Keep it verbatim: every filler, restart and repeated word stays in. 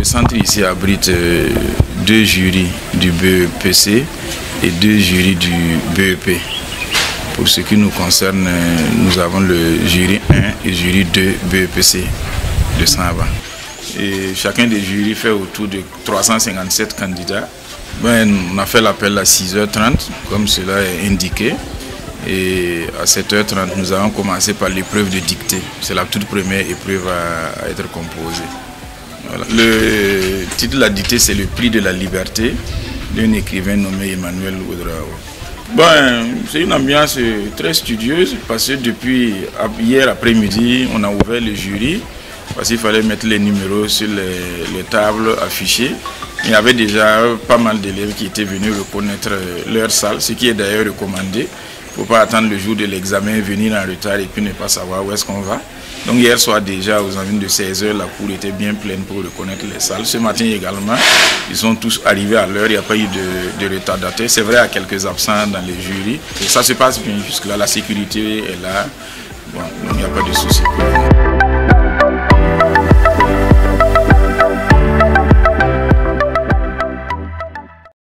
Le centre ici abrite euh, deux jurys du B E P C et deux jurys du B E P. Pour ce qui nous concerne, nous avons le jury un et le jury deux B E P C de Saint-Ava. Et chacun des jurys fait autour de trois cent cinquante-sept candidats. Ben, on a fait l'appel à six heures trente, comme cela est indiqué. Et à sept heures trente, nous avons commencé par l'épreuve de dictée. C'est la toute première épreuve à, à être composée. Voilà. Le titre de la dictée, c'est le prix de la liberté d'un écrivain nommé Emmanuel Ouedraogo. Bon, c'est une ambiance très studieuse parce que depuis hier après-midi, on a ouvert le jury parce qu'il fallait mettre les numéros sur les, les tables affichées. Il y avait déjà pas mal d'élèves qui étaient venus reconnaître leur salle, ce qui est d'ailleurs recommandé. Il ne faut pas attendre le jour de l'examen, venir en retard et puis ne pas savoir où est-ce qu'on va. Donc hier soir déjà, aux environs de seize heures, la cour était bien pleine pour reconnaître les salles. Ce matin également, ils sont tous arrivés à l'heure, il n'y a pas eu de, de retardataires. C'est vrai, il y a quelques absents dans les jurys. Et ça se passe bien jusque-là, la sécurité est là. Bon, il n'y a pas de souci.